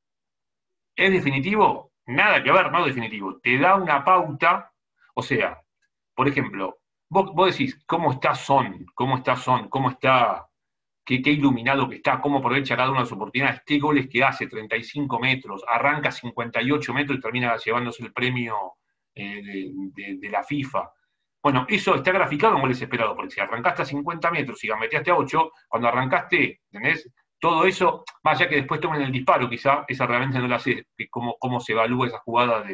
¿Es definitivo? Nada que ver, no definitivo. Te da una pauta, o sea, por ejemplo, Vos, vos decís, ¿cómo está Son? ¿Cómo está Son? ¿Cómo está? Qué, qué iluminado que está, cómo aprovecha cada una de sus oportunidades. Qué goles que hace, treinta y cinco metros, arranca cincuenta y ocho metros y termina llevándose el premio eh, de, de, de la FIFA. Bueno, eso está graficado en goles esperados, porque si arrancaste a cincuenta metros y gambeteaste a ocho, cuando arrancaste, ¿entendés? Todo eso, más allá que después tomen el disparo, quizá, esa realmente no la sé, que cómo, cómo se evalúa esa jugada de,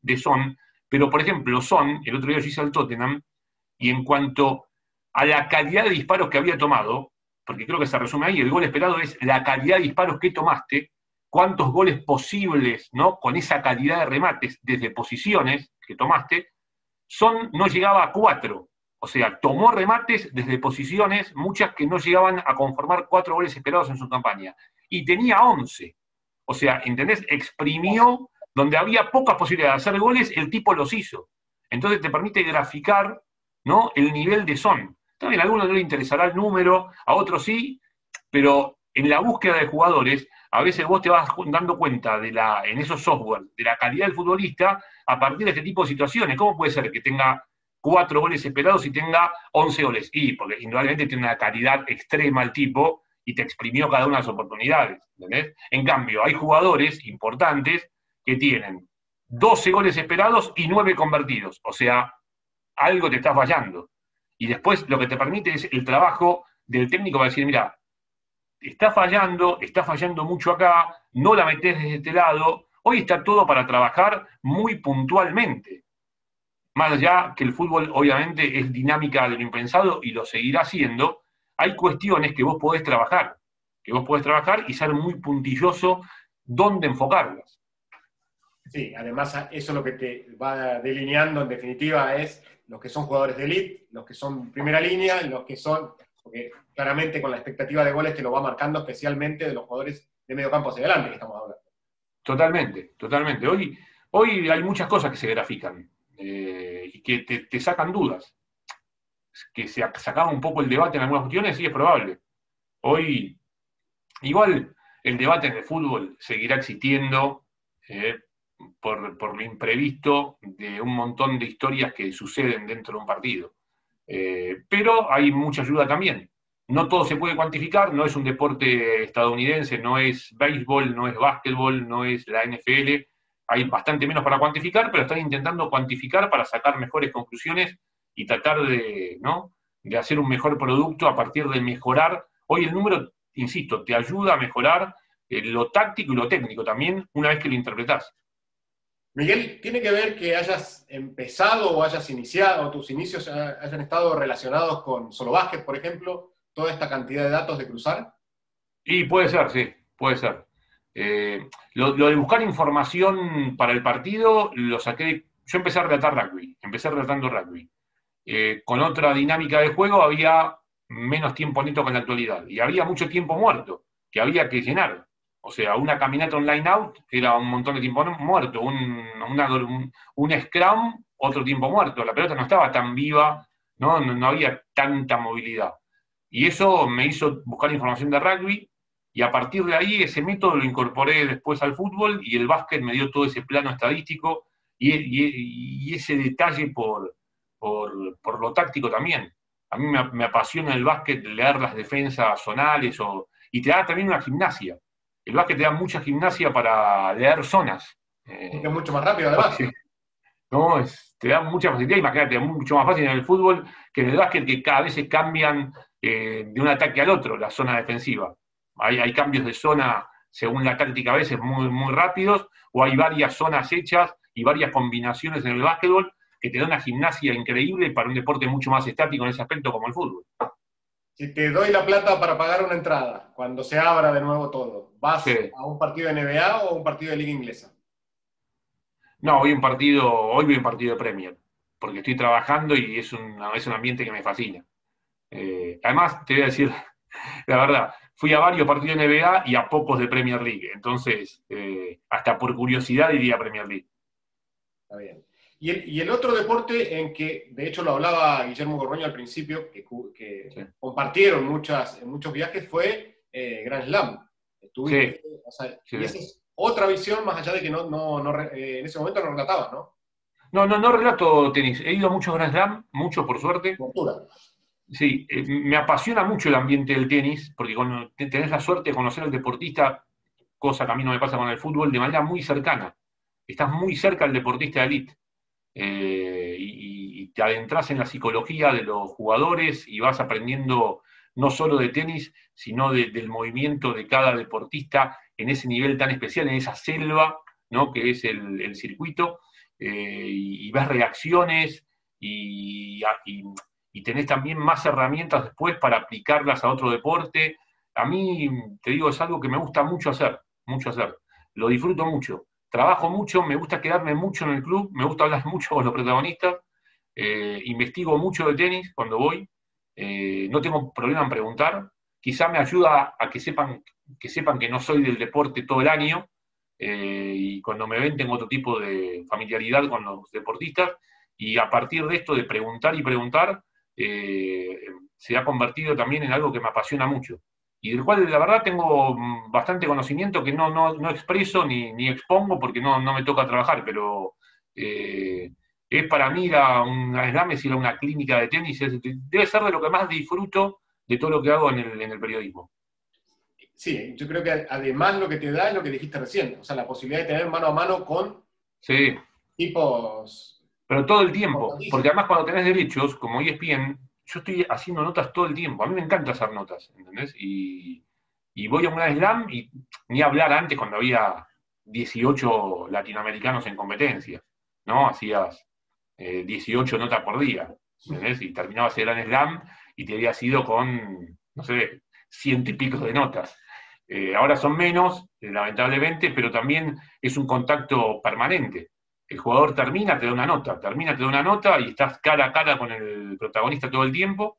de Son, pero por ejemplo, Son, el otro día yo hice al Tottenham, y en cuanto a la calidad de disparos que había tomado, porque creo que se resume ahí, el gol esperado es la calidad de disparos que tomaste, cuántos goles posibles, ¿no? Con esa calidad de remates desde posiciones que tomaste, Son no llegaba a cuatro. O sea, tomó remates desde posiciones, muchas que no llegaban a conformar cuatro goles esperados en su campaña. Y tenía once. O sea, ¿entendés? Exprimió donde había pocas posibilidades de hacer goles, el tipo los hizo. Entonces te permite graficar, ¿no?, el nivel de Son. También a algunos no le interesará el número, a otros sí, pero en la búsqueda de jugadores, a veces vos te vas dando cuenta de la, en esos software, de la calidad del futbolista a partir de este tipo de situaciones. ¿Cómo puede ser que tenga cuatro goles esperados y tenga once goles? Y porque indudablemente tiene una calidad extrema el tipo y te exprimió cada una de las oportunidades, ¿entendés? En cambio, hay jugadores importantes que tienen doce goles esperados y nueve convertidos. O sea, algo te está fallando. Y después lo que te permite es el trabajo del técnico para decir, mira, está fallando, está fallando mucho acá, no la metés desde este lado. Hoy está todo para trabajar muy puntualmente. Más allá que el fútbol obviamente es dinámica de lo impensado y lo seguirá siendo, hay cuestiones que vos podés trabajar, que vos podés trabajar y ser muy puntilloso dónde enfocarlas. Sí, además eso lo que te va delineando en definitiva es los que son jugadores de elite, los que son primera línea, los que son, porque claramente con la expectativa de goles te lo va marcando especialmente de los jugadores de medio campo hacia adelante que estamos hablando. Totalmente, totalmente. Hoy, hoy hay muchas cosas que se grafican. Eh, y que te, te sacan dudas. Que se sacaba un poco el debate en algunas cuestiones, sí es probable. Hoy, igual, el debate en el fútbol seguirá existiendo eh, por, por lo imprevisto de un montón de historias que suceden dentro de un partido. Eh, pero hay mucha ayuda también. No todo se puede cuantificar, no es un deporte estadounidense, no es béisbol, no es básquetbol, no es la N F L. Hay bastante menos para cuantificar, pero están intentando cuantificar para sacar mejores conclusiones y tratar de, ¿no?, de hacer un mejor producto a partir de mejorar. Hoy el número, insisto, te ayuda a mejorar eh, lo táctico y lo técnico también una vez que lo interpretás. Miguel, ¿tiene que ver que hayas empezado o hayas iniciado, o tus inicios hayan estado relacionados con Solo Básquet, por ejemplo, toda esta cantidad de datos de cruzar? Y puede ser, sí, puede ser. Eh, lo, lo de buscar información para el partido lo saqué de, yo empecé a relatar rugby, empecé relatando rugby. Eh, con otra dinámica de juego había menos tiempo neto que en la actualidad, y había mucho tiempo muerto, que había que llenar. O sea, una caminata online out era un montón de tiempo muerto, un, una, un, un scrum, otro tiempo muerto. La pelota no estaba tan viva, ¿no? No, no había tanta movilidad. Y eso me hizo buscar información de rugby, y a partir de ahí ese método lo incorporé después al fútbol, y el básquet me dio todo ese plano estadístico y, y, y ese detalle por, por, por lo táctico también. A mí me, me apasiona el básquet, leer las defensas zonales, o, y te da también una gimnasia. El básquet te da mucha gimnasia para leer zonas. Eh, es mucho más rápido además. No, es, te da mucha facilidad, imagínate, mucho más fácil en el fútbol que en el básquet, que cada vez se cambian eh, de un ataque al otro la zona defensiva. Hay, hay cambios de zona según la táctica a veces muy, muy rápidos, o hay varias zonas hechas y varias combinaciones en el básquetbol que te da una gimnasia increíble para un deporte mucho más estático en ese aspecto como el fútbol. Si te doy la plata para pagar una entrada, cuando se abra de nuevo todo, ¿vas sí. a un partido de N B A o a un partido de Liga Inglesa? No, voy a un partido, hoy voy a un partido de Premier, porque estoy trabajando y es un, es un ambiente que me fascina. Eh, además, te voy a decir, la verdad, fui a varios partidos de N B A y a pocos de Premier League, entonces, eh, hasta por curiosidad iría a Premier League. Está bien. Y el, y el otro deporte en que, de hecho lo hablaba Guillermo Gorroño al principio, que, que sí. compartieron muchas, muchos viajes, fue eh, Grand Slam. Estuviste, sí. o sea, sí. Y esa es otra visión, más allá de que no, no, no eh, en ese momento no relatabas, ¿no? No, no, no relato tenis. He ido a muchos Grand Slam, muchos por suerte. Cultura. Sí, eh, me apasiona mucho el ambiente del tenis, porque cuando tenés la suerte de conocer al deportista, cosa que a mí no me pasa con el fútbol, de manera muy cercana. Estás muy cerca del deportista de elite. Eh, y, y te adentras en la psicología de los jugadores y vas aprendiendo no solo de tenis, sino de, del movimiento de cada deportista en ese nivel tan especial, en esa selva, ¿no?, que es el, el circuito. eh, y, y ves reacciones y, y, y tenés también más herramientas después para aplicarlas a otro deporte. A mí, te digo, es algo que me gusta mucho hacer, mucho hacer. Lo disfruto mucho. Trabajo mucho, me gusta quedarme mucho en el club, me gusta hablar mucho con los protagonistas, eh, investigo mucho de tenis cuando voy, eh, no tengo problema en preguntar, quizá me ayuda a que sepan, que sepan que no soy del deporte todo el año, eh, y cuando me ven tengo otro tipo de familiaridad con los deportistas, y a partir de esto de preguntar y preguntar, eh, se ha convertido también en algo que me apasiona mucho, y del cual la verdad tengo bastante conocimiento que no, no, no expreso ni, ni expongo porque no, no me toca trabajar, pero eh, es para mí la, una slam, es ir a una clínica de tenis, es, debe ser de lo que más disfruto de todo lo que hago en el, en el periodismo. Sí, yo creo que además lo que te da es lo que dijiste recién, o sea, la posibilidad de tener mano a mano con sí. tipos... Pero todo el tiempo, porque además cuando tenés derechos, como E S P N, yo estoy haciendo notas todo el tiempo. A mí me encanta hacer notas, ¿entendés? Y, y voy a una slam y ni hablar antes cuando había dieciocho latinoamericanos en competencia, ¿no? Hacías eh, dieciocho notas por día, ¿entendés? Y terminabas el Grand Slam y te habías ido con, no sé, ciento y pico de notas. Eh, ahora son menos, eh, lamentablemente, pero también es un contacto permanente. El jugador termina, te da una nota, termina, te da una nota y estás cara a cara con el protagonista todo el tiempo.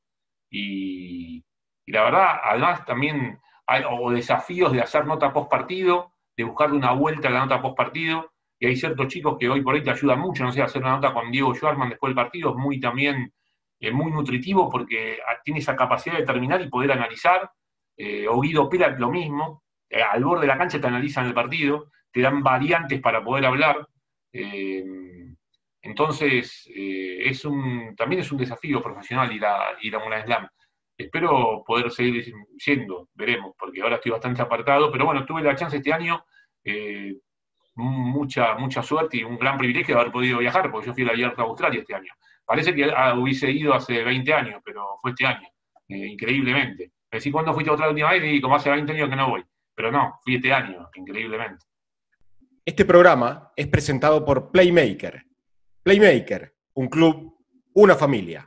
Y, y la verdad, además también hay o desafíos de hacer nota post partido, de buscarle una vuelta a la nota post partido. Y hay ciertos chicos que hoy por hoy te ayudan mucho, no sé, hacer una nota con Diego Schwartzman después del partido es muy también eh, muy nutritivo porque tiene esa capacidad de terminar y poder analizar. Eh, o Guido Pela lo mismo, eh, al borde de la cancha te analizan el partido, te dan variantes para poder hablar. Eh, entonces, eh, es un, también es un desafío profesional ir a, ir a una slam. Espero poder seguir yendo, veremos, porque ahora estoy bastante apartado, pero bueno, tuve la chance este año, eh, mucha, mucha suerte y un gran privilegio de haber podido viajar, porque yo fui a la Abierto de Australia este año. Parece que ah, hubiese ido hace veinte años, pero fue este año, eh, increíblemente. Me decís, ¿cuándo fuiste a otra última vez? Y como hace veinte años que no voy. Pero no, fui este año, increíblemente. Este programa es presentado por Playmaker. Playmaker, un club, una familia.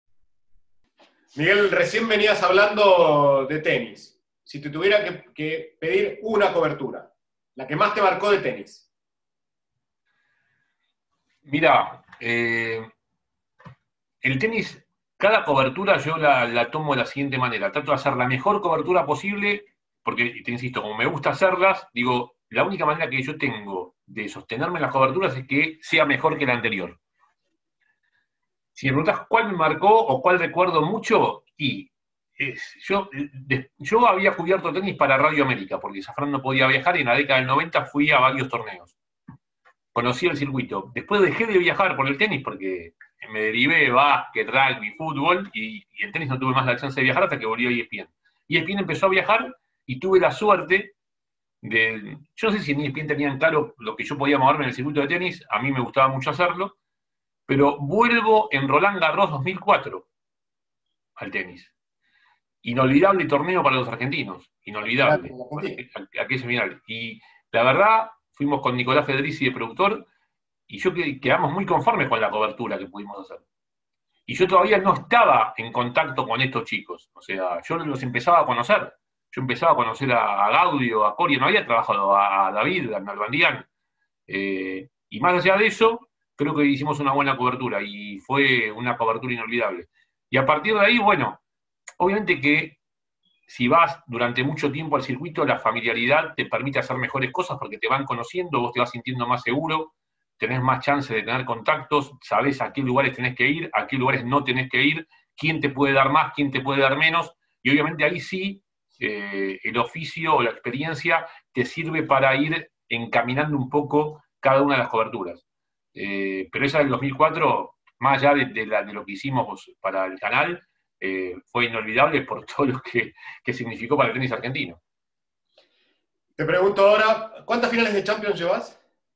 Miguel, recién venías hablando de tenis. Si te tuviera que, que pedir una cobertura, la que más te marcó de tenis. Mira, eh, el tenis, cada cobertura yo la, la tomo de la siguiente manera. Trato de hacer la mejor cobertura posible, porque, te insisto, como me gusta hacerlas, digo, la única manera que yo tengo de sostenerme en las coberturas es que sea mejor que la anterior. Si me preguntás cuál me marcó o cuál recuerdo mucho, y es, yo, de, yo había cubierto tenis para Radio América, porque Zafrán no podía viajar y en la década del noventa fui a varios torneos. Conocí el circuito. Después dejé de viajar por el tenis porque me derivé básquet, rugby, fútbol, y, y el tenis no tuve más la chance de viajar hasta que volví a E S P N. E S P N empezó a viajar y tuve la suerte de... Yo no sé si en E S P N tenían claro lo que yo podía moverme en el circuito de tenis, a mí me gustaba mucho hacerlo, pero vuelvo en Roland Garros dos mil cuatro al tenis. Inolvidable torneo para los argentinos, inolvidable. Aquella final. Y la verdad, fuimos con Nicolás Federici de productor, y yo quedamos muy conformes con la cobertura que pudimos hacer. Y yo todavía no estaba en contacto con estos chicos, o sea, yo los empezaba a conocer. Yo empezaba a conocer a, a Gaudio, a Coria, no había trabajado a David, a Nalbandián. Eh, y más allá de eso, creo que hicimos una buena cobertura y fue una cobertura inolvidable. Y a partir de ahí, bueno, obviamente que si vas durante mucho tiempo al circuito, la familiaridad te permite hacer mejores cosas porque te van conociendo, vos te vas sintiendo más seguro, tenés más chance de tener contactos, sabés a qué lugares tenés que ir, a qué lugares no tenés que ir, quién te puede dar más, quién te puede dar menos, y obviamente ahí sí eh, el oficio o la experiencia te sirve para ir encaminando un poco cada una de las coberturas. Eh, pero esa del dos mil cuatro, más allá de, de, la, de lo que hicimos para el canal, eh, fue inolvidable por todo lo que, que significó para el tenis argentino. Te pregunto ahora, ¿cuántas finales de Champions llevas?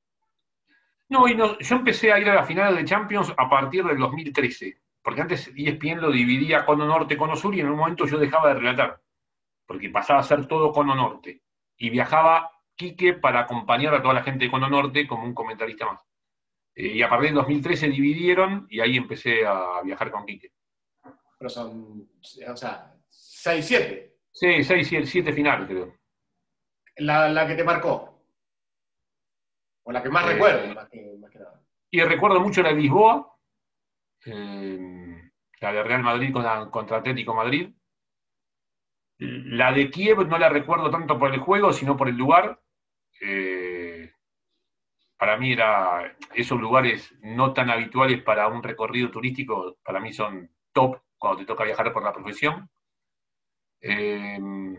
No, y no, yo empecé a ir a las finales de Champions a partir del dos mil trece, porque antes E S P N lo dividía cono norte, cono sur, y en un momento yo dejaba de relatar, porque pasaba a ser todo cono norte, y viajaba Quique para acompañar a toda la gente de cono norte como un comentarista más. Eh, y a partir del dos mil tres se dividieron y ahí empecé a viajar con Quique. Pero son, o sea, seis, siete. Sí, seis, siete finales, creo. La, la que te marcó. O la que más Eh, recuerdo, más que, más que nada. Y recuerdo mucho la de Lisboa, eh, la de Real Madrid contra, contra Atlético Madrid. La de Kiev no la recuerdo tanto por el juego, sino por el lugar. Eh, para mí era esos lugares no tan habituales para un recorrido turístico, para mí son top cuando te toca viajar por la profesión. Eh,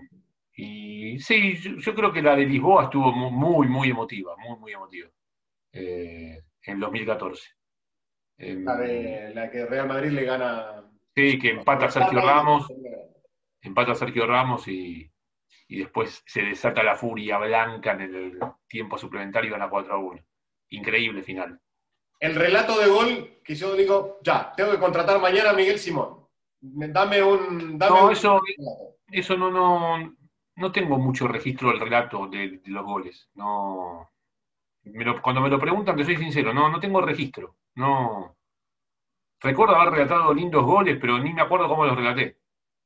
y sí, yo, yo creo que la de Lisboa estuvo muy, muy emotiva, muy, muy emotiva, eh, en dos mil catorce. Eh, La, de, la que Real Madrid le gana. sí, que empata a Sergio Ramos, empata a Sergio Ramos y, y después se desata la furia blanca en el tiempo suplementario y gana cuatro a uno. Increíble final. El relato de gol que yo digo, ya, tengo que contratar mañana a Miguel Simón. Dame un... Dame no, un... eso, eso no, no, no tengo mucho registro del relato de, de los goles. No, me lo, cuando me lo preguntan, te soy sincero, no, no tengo registro. No. Recuerdo haber relatado lindos goles, pero ni me acuerdo cómo los relaté.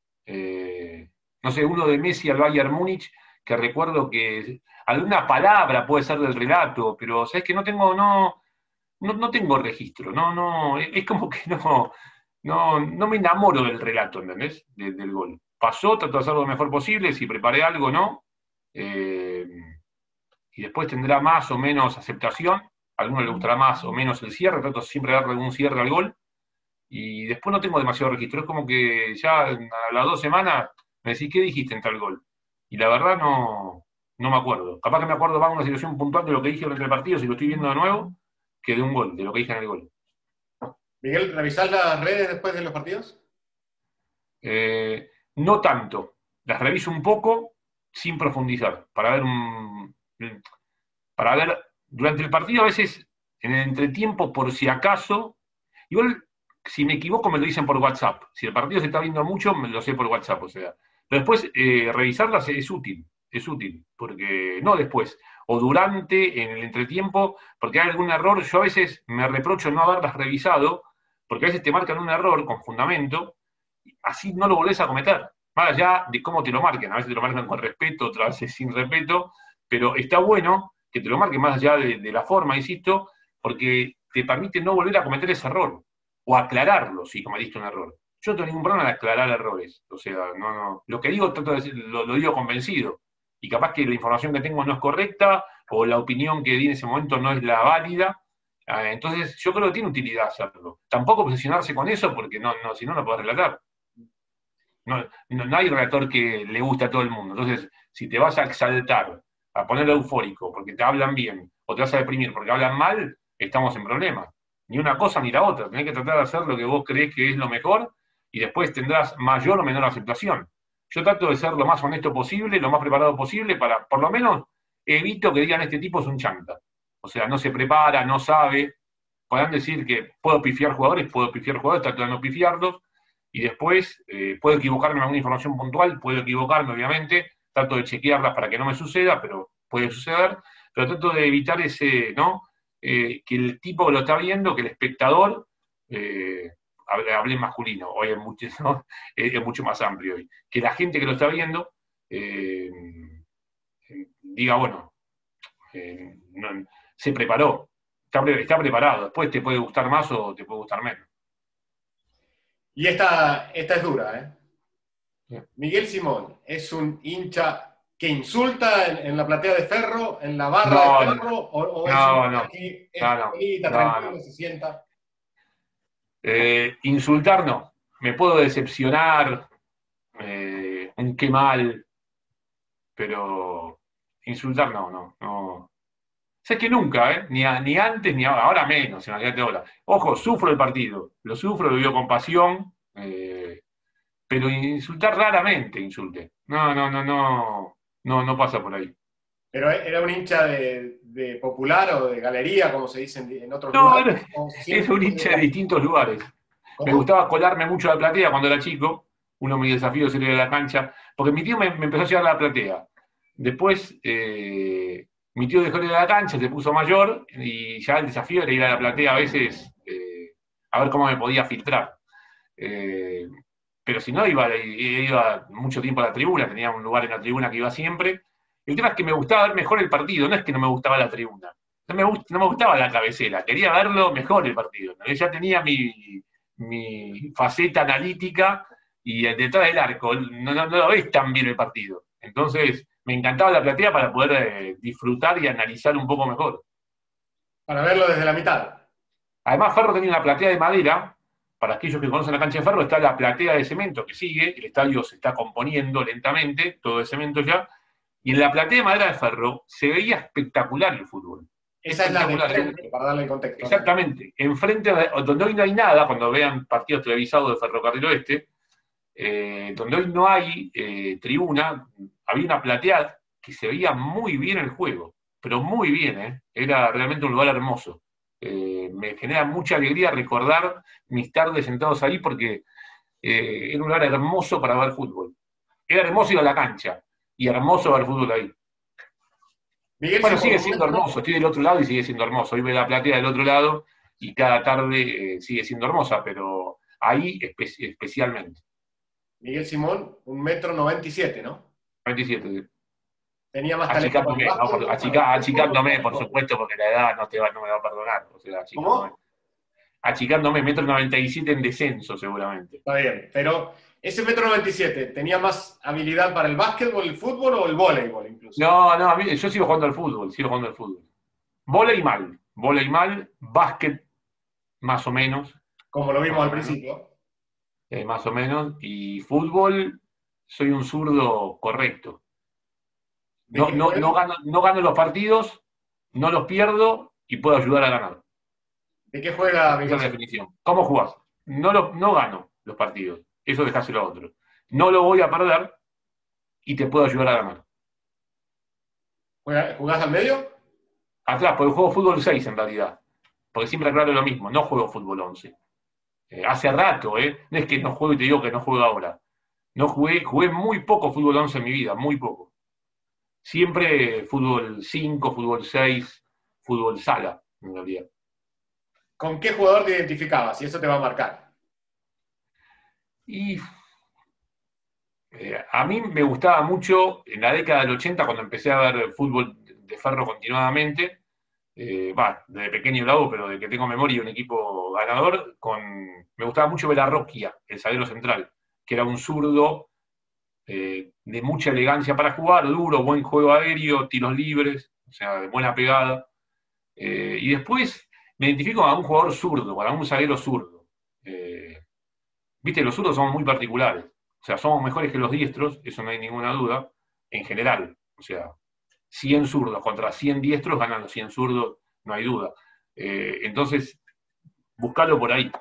Eh, no sé, uno de Messi al Bayern Múnich, que recuerdo que alguna palabra puede ser del relato, pero sabes que no tengo, no, no, no tengo registro, no, no, es como que no, no, no me enamoro del relato, ¿entendés? De, del gol. Pasó, trato de hacerlo lo mejor posible, si preparé algo, no. Eh, y después tendrá más o menos aceptación, a algunos le gustará más o menos el cierre, trato siempre de darle un cierre al gol. Y después no tengo demasiado registro, es como que ya a las dos semanas me decís, ¿qué dijiste en tal gol? Y la verdad no, no me acuerdo. Capaz que me acuerdo más de una situación puntual de lo que dije durante el partido, si lo estoy viendo de nuevo, que de un gol, de lo que dije en el gol. Miguel, ¿revisás las redes después de los partidos? Eh, no tanto. Las reviso un poco sin profundizar, para ver un, para ver durante el partido a veces en el entretiempo por si acaso, igual si me equivoco me lo dicen por WhatsApp. Si el partido se está viendo mucho, me lo sé por WhatsApp, o sea. Pero después, eh, revisarlas es útil, es útil, porque no después, o durante, en el entretiempo, porque hay algún error, yo a veces me reprocho no haberlas revisado, porque a veces te marcan un error con fundamento, así no lo volvés a cometer, más allá de cómo te lo marquen, a veces te lo marcan con respeto, otras veces sin respeto, pero está bueno que te lo marquen más allá de, de la forma, insisto, porque te permite no volver a cometer ese error, o aclararlo si cometiste un error. Yo no tengo ningún problema de aclarar errores. O sea, no, no. Lo que digo, trato de decir, lo, lo digo convencido. Y capaz que la información que tengo no es correcta, o la opinión que di en ese momento no es la válida. Eh, entonces, yo creo que tiene utilidad hacerlo. Tampoco obsesionarse con eso, porque no, no, si no, no podés relatar. No, no, no hay relator que le guste a todo el mundo. Entonces, si te vas a exaltar, a poner eufórico, porque te hablan bien, o te vas a deprimir porque hablan mal, estamos en problemas. Ni una cosa ni la otra. Tenés que tratar de hacer lo que vos creés que es lo mejor y después tendrás mayor o menor aceptación. Yo trato de ser lo más honesto posible, lo más preparado posible para, por lo menos, evito que digan este tipo es un chanta. O sea, no se prepara, no sabe. Podrán decir que puedo pifiar jugadores, puedo pifiar jugadores, trato de no pifiarlos. Y después, eh, puedo equivocarme en alguna información puntual, puedo equivocarme, obviamente. Trato de chequearlas para que no me suceda, pero puede suceder. Pero trato de evitar ese, ¿no? Eh, que el tipo que lo está viendo, que el espectador, eh, hable, hable en masculino, hoy es mucho, ¿no? es, es mucho más amplio hoy, que la gente que lo está viendo eh, diga, bueno, eh, no, se preparó, está, está preparado, después te puede gustar más o te puede gustar menos. Y esta, esta es dura, ¿eh? Yeah. Miguel Simón es un hincha que insulta en, en la platea de Ferro, en la barra no, de Ferro, o, o es no, un no, aquí, no, no, bonita, no, tranquilo, no. se sienta. Eh, insultar no, me puedo decepcionar, eh, un qué mal, pero insultar no, no, no. Sé que nunca, ¿eh? Ni, a, ni antes ni ahora, ahora menos, imagínate ahora. Ojo, sufro el partido, lo sufro, lo vivo con pasión, eh, pero insultar raramente insulte. No, no, no, no, no, no pasa por ahí. ¿Pero era un hincha de, de Popular o de Galería, como se dice en, en otros no, lugares? No, era un hincha de distintos lugares. ¿Cómo? Me gustaba colarme mucho a la platea cuando era chico. Uno de mis desafíos era ir a la cancha, porque mi tío me, me empezó a llevar a la platea. Después, eh, Mi tío dejó de ir a la cancha, se puso mayor, y ya el desafío era ir a la platea a veces eh, a ver cómo me podía filtrar. Eh, pero si no, iba, iba mucho tiempo a la tribuna, tenía un lugar en la tribuna que iba siempre. El tema es que me gustaba ver mejor el partido, no es que no me gustaba la tribuna. No me, gust, no me gustaba la cabecera, quería verlo mejor el partido. ¿No? Ya tenía mi, mi faceta analítica y detrás del arco, no, no, no lo ves tan bien el partido. Entonces, me encantaba la platea para poder eh, disfrutar y analizar un poco mejor. Para verlo desde la mitad. Además, Ferro tenía una platea de madera. Para aquellos que conocen la cancha de Ferro, está la platea de cemento que sigue, el estadio se está componiendo lentamente, todo de cemento ya, y en la platea de madera de Ferro se veía espectacular el fútbol. Esa es la de frente, para darle contexto. Exactamente. Enfrente, donde hoy no hay nada, cuando vean partidos televisados de Ferrocarril Oeste, eh, donde hoy no hay eh, tribuna, había una platea que se veía muy bien el juego, pero muy bien, ¿eh? Era realmente un lugar hermoso. Eh, me genera mucha alegría recordar mis tardes sentados ahí porque eh, era un lugar hermoso para ver fútbol. Era hermoso ir a la cancha y hermoso ver fútbol ahí. Miguel, bueno, sigue siendo hermoso, estoy del otro lado y sigue siendo hermoso. Hoy veo la platea del otro lado y cada tarde eh, sigue siendo hermosa, pero ahí espe especialmente. Miguel Simón, un metro noventa y siete, ¿no? noventa y siete. Tenía más achicándome, talento. No, por, achica, achicándome, por supuesto, porque la edad no, te va, no me va a perdonar. O sea, achicándome. ¿Cómo? Achicándome, metro noventa y siete en descenso, seguramente. Está bien, pero ese metro noventa y siete, ¿tenía más habilidad para el básquetbol, el fútbol o el voleibol incluso? No, no, a mí, yo sigo jugando al fútbol, sigo jugando al fútbol. Volei mal, volei mal, básquet más o menos. Como lo vimos al principio. Eh, más o menos, y fútbol, soy un zurdo correcto. No, no, no, gano, no gano los partidos, no los pierdo y puedo ayudar a ganar. ¿De qué juega? Esa es la definición. ¿Cómo jugás? No, lo, no gano los partidos, eso dejáselo a otro. No lo voy a perder y te puedo ayudar a ganar. ¿Jugás al medio? Atrás, porque juego fútbol seis en realidad. Porque siempre aclaro lo mismo, no juego fútbol once. Eh, hace rato, ¿eh? No es que no juego y te digo que no juego ahora. No jugué, jugué muy poco fútbol once en mi vida, muy poco. Siempre fútbol cinco, fútbol seis, fútbol sala, en realidad. ¿Con qué jugador te identificabas? Y eso te va a marcar. Y eh, a mí me gustaba mucho, en la década del ochenta, cuando empecé a ver fútbol de Ferro continuadamente, eh, bah, desde pequeño lo hago, pero de que tengo memoria, un equipo ganador, con, me gustaba mucho Belarroquia, el zaguero central, que era un zurdo eh, de mucha elegancia para jugar, duro, buen juego aéreo, tiros libres, o sea, de buena pegada. Eh, y después me identifico a un jugador zurdo, a un zaguero zurdo. Eh, Viste, los zurdos somos muy particulares, o sea, somos mejores que los diestros, eso no hay ninguna duda, en general. O sea, cien zurdos contra cien diestros ganan los cien zurdos, no hay duda. Eh, entonces, buscalo por ahí.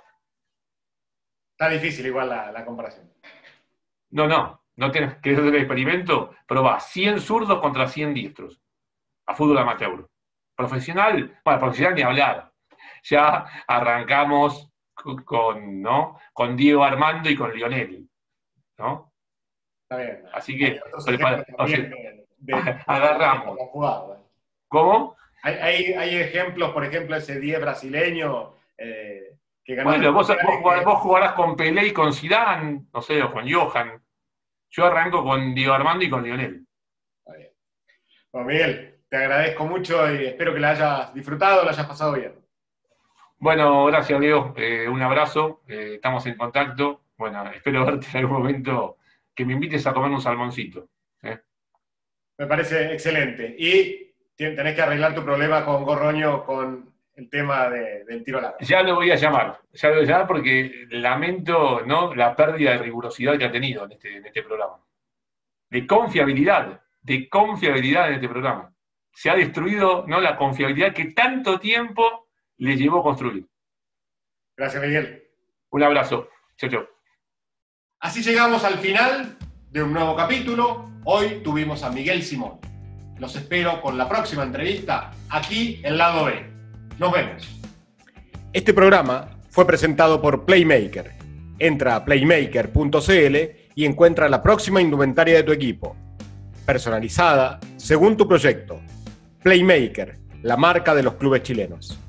Está difícil igual la, la comparación. No, no, no tenés que hacer el experimento, probá cien zurdos contra cien diestros, a fútbol amateur. Profesional, bueno, profesional ni hablar. Ya arrancamos con, ¿no? con Diego Armando y con Lionel, ¿no? Está bien. Así que, prepara, o sea, de, de, agarramos. De jugado, ¿eh? ¿Cómo? Hay, hay, hay ejemplos, por ejemplo, ese diez brasileño eh, que ganó. Bueno, vos, vos, jugar, vos jugarás con Pelé y con Zidane, no sé, o con Johan. Yo arranco con Diego Armando y con Lionel. Está bien. Bueno, Miguel, te agradezco mucho y espero que la hayas disfrutado, la hayas pasado bien. Bueno, gracias, Diego. Eh, un abrazo. Eh, estamos en contacto. Bueno, espero verte en algún momento, que me invites a comer un salmoncito. ¿eh? Me parece excelente. Y tenés que arreglar tu problema con Gorroño con el tema de, del tiro largo. Ya lo voy a llamar. Ya lo voy a llamar porque lamento, ¿no?, la pérdida de rigurosidad que ha tenido en este, en este programa. De confiabilidad. De confiabilidad en este programa. Se ha destruido, ¿no?, la confiabilidad que tanto tiempo le llevó a construir. Gracias, Miguel. Un abrazo. Chau, chau. Así llegamos al final de un nuevo capítulo. Hoy tuvimos a Miguel Simón. Los espero con la próxima entrevista aquí en Lado B. Nos vemos. Este programa fue presentado por Playmaker. Entra a playmaker punto c l y encuentra la próxima indumentaria de tu equipo. Personalizada según tu proyecto. Playmaker, la marca de los clubes chilenos.